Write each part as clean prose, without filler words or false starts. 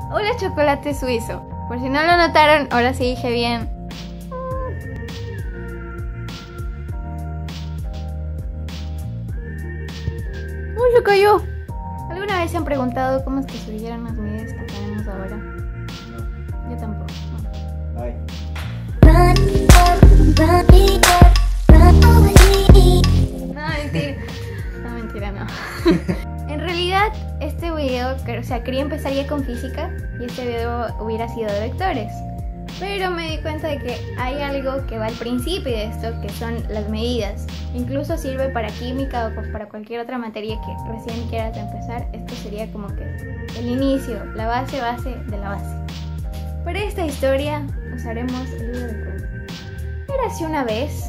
Hola, chocolate suizo. Por si no lo notaron, ahora sí dije bien. ¡Uy, se cayó! ¿Alguna vez se han preguntado cómo es que surgieron las medidas que tenemos ahora? No. Yo tampoco. Bye. No, mentira. No, mentira, no. En realidad, este video, quería empezar ya con física y este video hubiera sido de vectores. Pero me di cuenta de que hay algo que va al principio de esto, que son las medidas. Incluso sirve para química o para cualquier otra materia que recién quieras empezar. Esto sería como que el inicio, la base de la base. Para esta historia usaremos el libro de cuentos. Érase una vez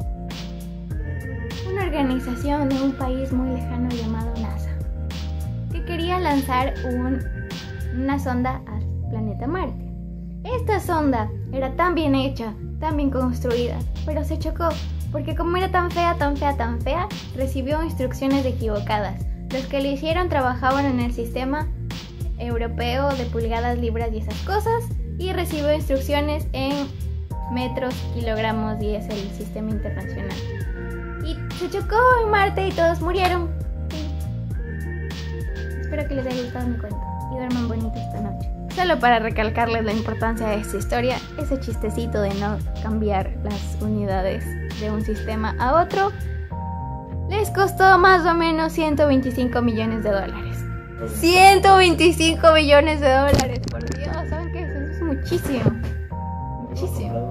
una organización de un país muy lejano llamado NASA, que quería lanzar una sonda al planeta Marte. Esta sonda era tan bien hecha, tan bien construida, pero se chocó, porque como era tan fea, recibió instrucciones equivocadas. Los que lo hicieron trabajaban en el sistema europeo de pulgadas, libras y esas cosas, y recibió instrucciones en metros, kilogramos, y es el sistema internacional. Y se chocó en Marte y todos murieron. Sí. Espero que les haya gustado mi cuento y duerman bonito esta noche. Solo para recalcarles la importancia de esta historia, ese chistecito de no cambiar las unidades de un sistema a otro, les costó más o menos 125 millones de dólares. 125 millones de dólares, por Dios, ¿saben qué? Eso es muchísimo. Muchísimo.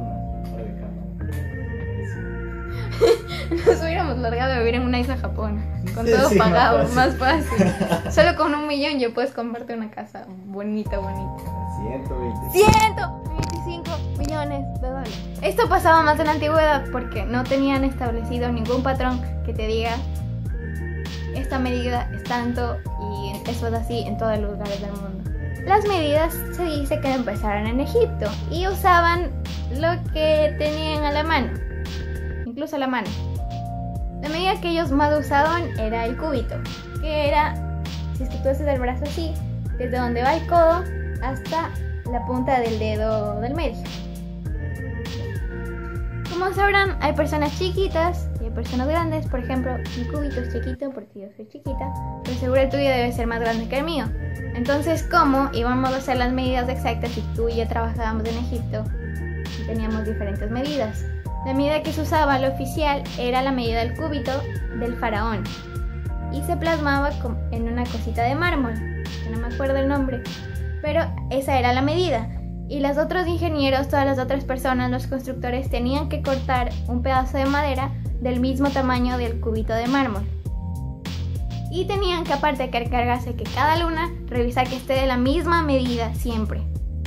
Nos hubiéramos largado a vivir en una isla Japón, con todo pagado, más fácil. Solo con 1 millón ya puedes comprarte una casa bonita. 125 millones de dólares. Esto pasaba más en la antigüedad porque no tenían establecido ningún patrón que te diga esta medida es tanto y eso es así en todos los lugares del mundo. Las medidas se dice que empezaron en Egipto y usaban lo que tenían a la mano, incluso a la mano. La medida que ellos más usaban era el cúbito, que era, si es que tú haces el brazo así, desde donde va el codo hasta la punta del dedo del medio. Como sabrán, hay personas chiquitas y hay personas grandes. Por ejemplo, mi cúbito es chiquito porque yo soy chiquita, pero seguro el tuyo debe ser más grande que el mío. Entonces, ¿cómo íbamos a hacer las medidas exactas si tú y yo trabajábamos en Egipto y teníamos diferentes medidas? La medida que se usaba, la oficial, era la medida del cúbito del faraón y se plasmaba en una cosita de mármol, que no me acuerdo el nombre, pero esa era la medida. Y los otros ingenieros, todas las otras personas, los constructores, tenían que cortar un pedazo de madera del mismo tamaño del cúbito de mármol. Y tenían que, aparte de encargarse que cada luna revisar que esté de la misma medida siempre.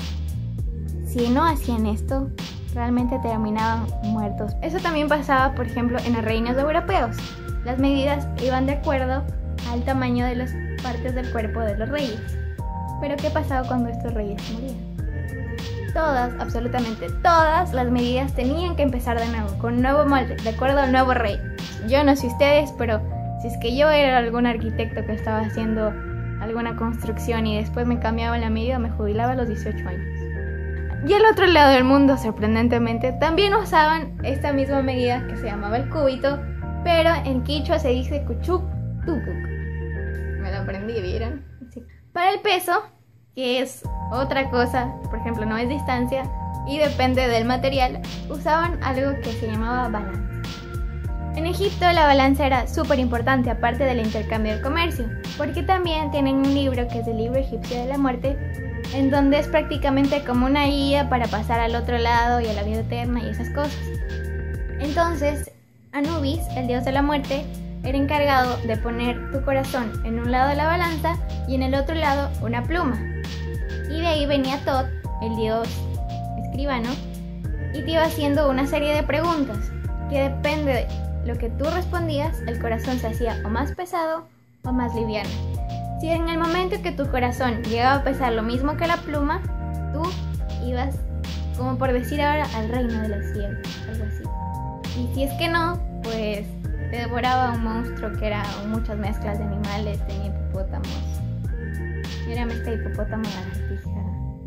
Si no hacían esto, realmente terminaban muertos. Eso también pasaba, por ejemplo, en los reinos europeos. Las medidas iban de acuerdo al tamaño de las partes del cuerpo de los reyes. Pero ¿qué pasaba cuando estos reyes morían? Todas, absolutamente todas las medidas tenían que empezar de nuevo, con un nuevo molde, de acuerdo al nuevo rey. Yo no sé ustedes, pero si es que yo era algún arquitecto que estaba haciendo alguna construcción y después me cambiaba la medida, me jubilaba a los 18 años. Y al otro lado del mundo, sorprendentemente, también usaban esta misma medida que se llamaba el cúbito, pero en quichua se dice kuchuk tupuk. Me lo aprendí, ¿vieron? Sí. Para el peso, que es otra cosa, por ejemplo, no es distancia y depende del material, usaban algo que se llamaba balanza. En Egipto la balanza era súper importante, aparte del intercambio del comercio, porque también tienen un libro que es el libro egipcio de la muerte, en donde es prácticamente como una guía para pasar al otro lado y a la vida eterna y esas cosas. Entonces, Anubis, el dios de la muerte, era encargado de poner tu corazón en un lado de la balanza y en el otro lado una pluma. Y de ahí venía Tot, el dios escribano, y te iba haciendo una serie de preguntas que depende de lo que tú respondías, el corazón se hacía o más pesado o más liviano. Si en el momento que tu corazón llegaba a pesar lo mismo que la pluma, tú ibas, como por decir ahora, al reino de los cielos, algo así. Y si es que no, pues te devoraba un monstruo que era muchas mezclas de animales, tenía hipopótamos Mírame esta hipopótamo lagartija.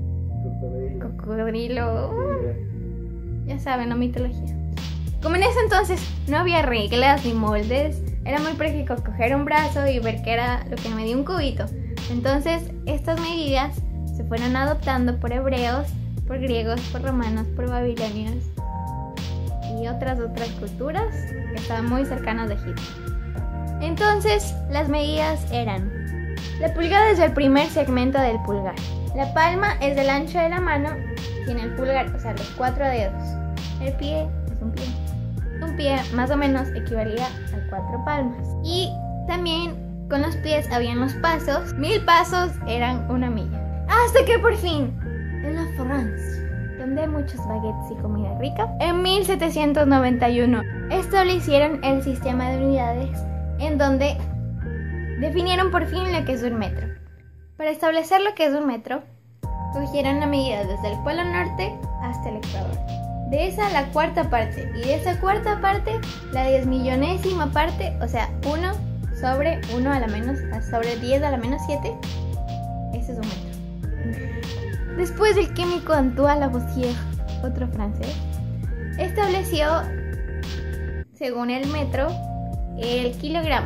Cocodrilo. Ya saben, la mitología. Como en ese entonces no había reglas ni moldes, era muy práctico coger un brazo y ver qué era lo que medía un cubito. Entonces, estas medidas se fueron adoptando por hebreos, por griegos, por romanos, por babilonios y otras culturas que estaban muy cercanas de Egipto. Entonces, las medidas eran: la pulgada es el primer segmento del pulgar. La palma es del ancho de la mano sin el pulgar, o sea, los 4 dedos. El pie es un pie. Un pie más o menos equivalía a 4 palmas. Y también con los pies habían los pasos. 1000 pasos eran 1 milla. Hasta que por fin, en la Francia, donde hay muchos baguettes y comida rica, en 1791 establecieron el sistema de unidades en donde definieron por fin lo que es un metro. Para establecer lo que es un metro, cogieron la medida desde el polo norte hasta el ecuador. De esa la cuarta parte, y de esa cuarta parte la 10.000.000ª parte, o sea, 1 sobre 1 a la menos, sobre 10 a la menos 7, ese es un metro. Después el químico Antoine Lavoisier, otro francés, estableció, según el metro, el kilogramo.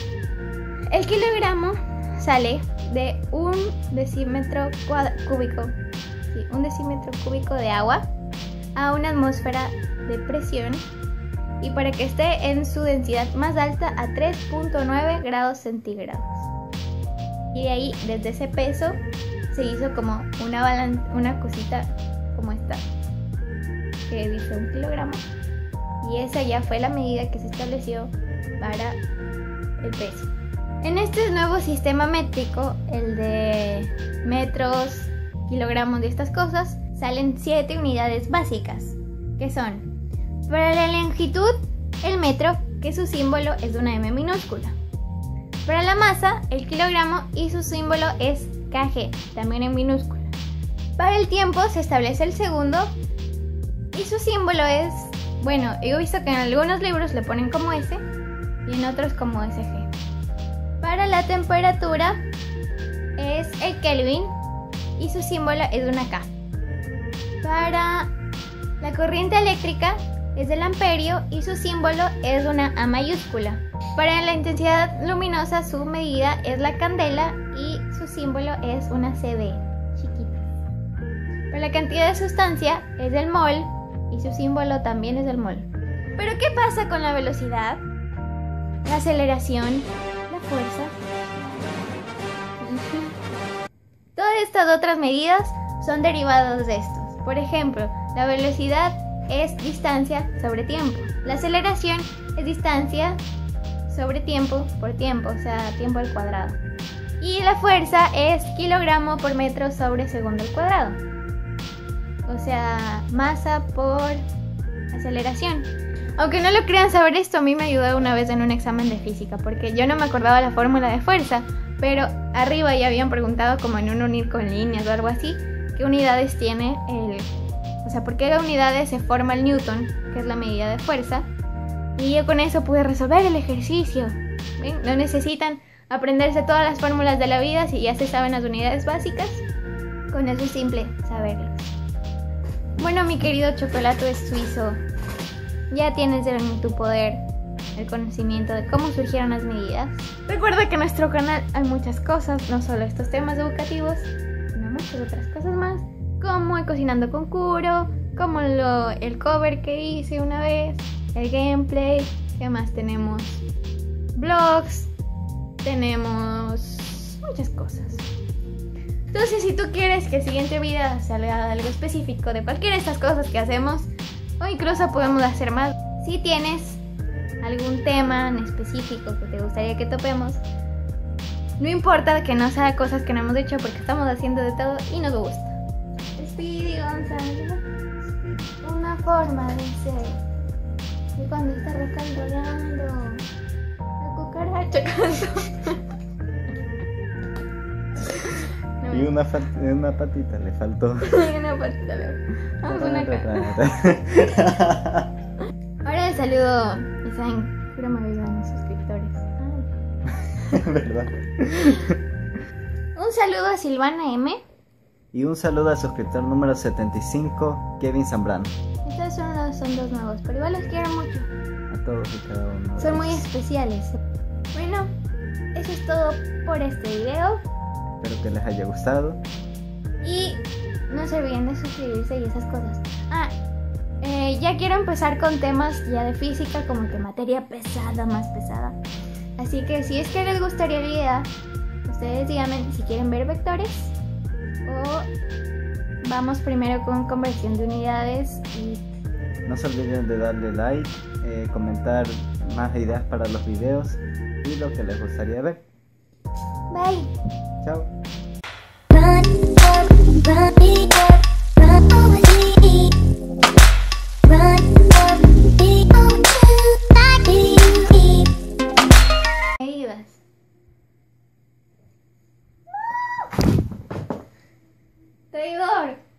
El kilogramo sale de 1 decímetro cúbico, sí, 1 decímetro cúbico de agua a una atmósfera de presión, y para que esté en su densidad más alta a 3.9 grados centígrados. Y de ahí, desde ese peso, se hizo como una cosita como esta, que dice 1 kilogramo, y esa ya fue la medida que se estableció para el peso. En este nuevo sistema métrico, el de metros, kilogramos y estas cosas, salen 7 unidades básicas, que son: para la longitud, el metro, que su símbolo es una M minúscula; para la masa, el kilogramo, y su símbolo es kg, también en minúscula; para el tiempo se establece el segundo, y su símbolo es, bueno, he visto que en algunos libros le ponen como S y en otros como SG. Para la temperatura es el Kelvin y su símbolo es una K. Para la corriente eléctrica es el amperio y su símbolo es una A mayúscula. Para la intensidad luminosa su medida es la candela y su símbolo es una CD chiquita. Para la cantidad de sustancia es el mol y su símbolo también es el mol. Pero ¿qué pasa con la velocidad, la aceleración, la fuerza? Todas estas otras medidas son derivadas de estos. Por ejemplo, la velocidad es distancia sobre tiempo. La aceleración es distancia sobre tiempo por tiempo, o sea, tiempo al cuadrado. Y la fuerza es kilogramo por metro sobre segundo al cuadrado. O sea, masa por aceleración. Aunque no lo crean, saber esto a mí me ayudó una vez en un examen de física, porque yo no me acordaba la fórmula de fuerza, pero arriba ya habían preguntado, como en un unir con líneas o algo así, qué unidades tiene o sea, por qué unidades se forma el newton, que es la medida de fuerza, y yo con eso pude resolver el ejercicio. ¿Ven? No necesitan aprenderse todas las fórmulas de la vida si ya se saben las unidades básicas. Con eso es simple saberlo. Bueno, mi querido chocolate suizo, ya tienes en tu poder el conocimiento de cómo surgieron las medidas. Recuerda que en nuestro canal hay muchas cosas, no solo estos temas educativos, sino muchas otras cosas más, como el Cocinando con Kuro, como el cover que hice una vez, el gameplay, ¿qué más tenemos? Blogs, tenemos muchas cosas. Entonces, si tú quieres que el siguiente video salga algo específico de cualquiera de estas cosas que hacemos, o incluso podemos hacer más, si tienes algún tema en específico que te gustaría que topemos, no importa que no sea cosas que no hemos hecho, porque estamos haciendo de todo y nos gusta. Speedy Gonzalo, una forma de ser, y cuando está recalculando la cucaracha cantó. Y una patita le faltó. Y una patita vamos una cara. Ahora el saludo, y saben, pura maravilla a mis suscriptores. Ay. ¿Verdad? Un Un saludo a Silvana M. Y un saludo al suscriptor número 75, Kevin Zambrano. Estos son dos nuevos, pero igual los quiero mucho. A todos y cada uno. Son muy especiales. Bueno, eso es todo por este video. Espero que les haya gustado. Y no se olviden de suscribirse y esas cosas. Ya quiero empezar con temas ya de física, como que materia pesada, más pesada. Así que si es que les gustaría la idea, ustedes díganme si quieren ver vectores o vamos primero con conversión de unidades. Y no se olviden de darle like, comentar más ideas para los videos y lo que les gustaría ver. bye. Chao. Traidor.